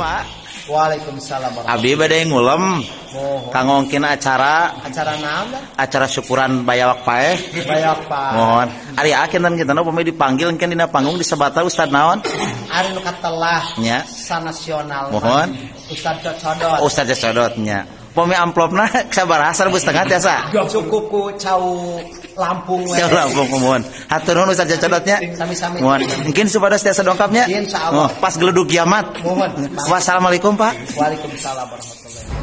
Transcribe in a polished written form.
Mak. Waalaikumsalam Abi bade ngulem kangongkin acara naon dah? acara syukuran bayawak paeh. Bayawak paeh. Mohon. Ari akinten kita upami dipanggil engke dina panggung disebata Ustad naon? Ari nu katelah Nya. sanasional. Mohon. Ustad Cocodot. Ustad Cocodotnya. Upami amplopna sabaraha 1,5 tiasa? Cukup ku cau Lampung we. Cau Lampung mohon. Hatur nuhun Ustad Cocodotnya. Sami-sami. Mohon. Mungkin supados tiasa dongkapnya. Insyaallah. Pas geluduk kiamat. Mohon. Wassalamualaikum Pak. Waalaikumsalam warahmatullahi wabarakatuh.